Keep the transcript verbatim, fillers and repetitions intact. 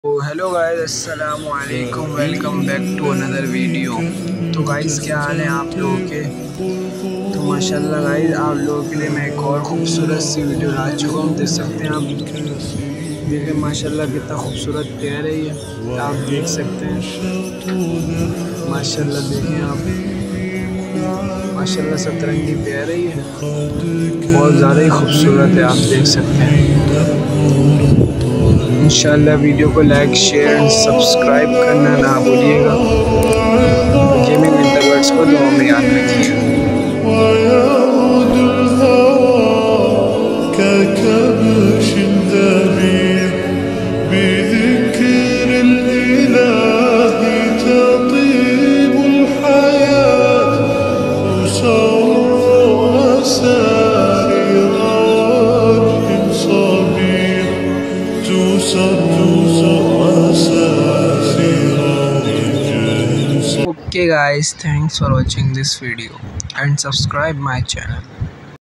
तो hello guys, अस्सलाम वालेकुम। Welcome back to another video. तो गाइस, क्या हाल है आप लोगों के? तो माशाल्लाह गाइस, आप लोगों के लिए मैं एक और ख़ूबसूरत सी वीडियो ला चुका हूँ। देख सकते हैं आप, देखें माशाल्लाह कितना खूबसूरत पेड़ है ये, आप देख सकते हैं। माशाल्लाह देखें आप, माशाल्लाह सतरंगी पेड़ है ये, बहुत ज़्यादा ही खूबसूरत है, आप देख सकते हैं। इंशाल्लाह वीडियो को लाइक, शेयर एंड सब्सक्राइब करना ना भूलिएगा। गेमिंग इंटरवर्ड्स को दुआ में याद रखिएगा। Okay guys, thanks for watching this video and subscribe my channel.